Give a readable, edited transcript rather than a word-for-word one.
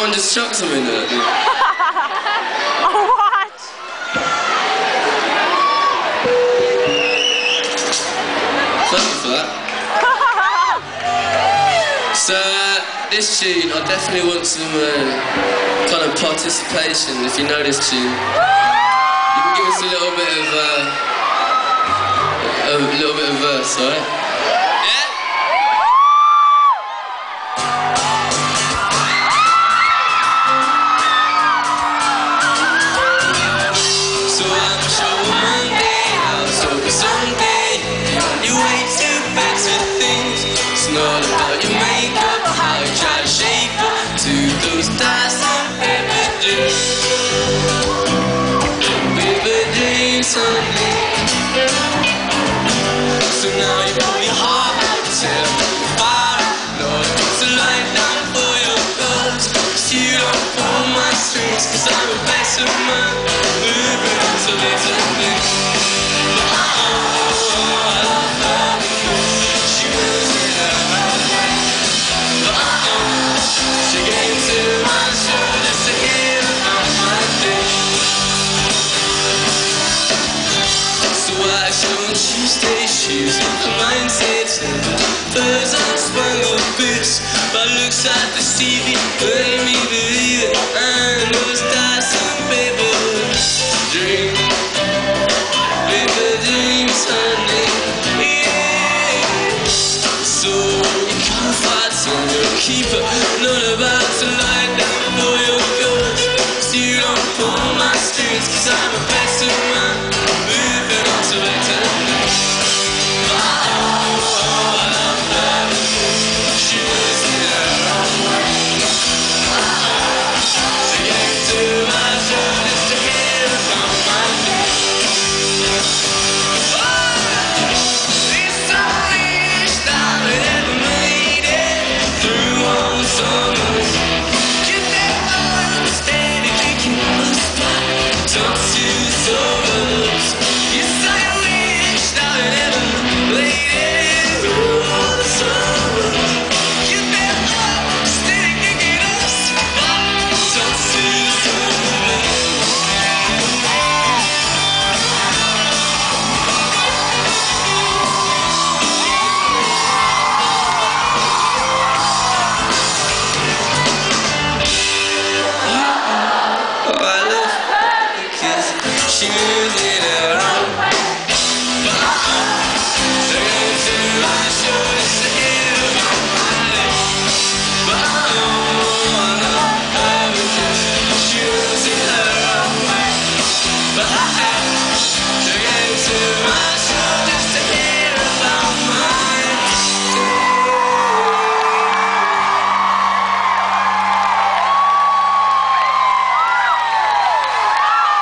Someone just chucked something there. Oh, what? Thank you for that. So, this tune, I definitely want some kind of participation. If you know this tune, you can give us a little bit of verse, alright? Not about your makeup, how you try to shape up to those dice and paper dreams. Paper dreams, honey. So now you pull your heart out, tell me fire. Lord, it's a lifeline for your thoughts. Cause you don't pull my strings, cause I'm a better man. Moving on to little things. Tuesday shoes, her mindset's never birds on spangled boots. But looks at the TV, let me believe it. And those dice and paper dreams, paper dreams, honey. Yeah. So you can't fight, so you'll keep it. Not about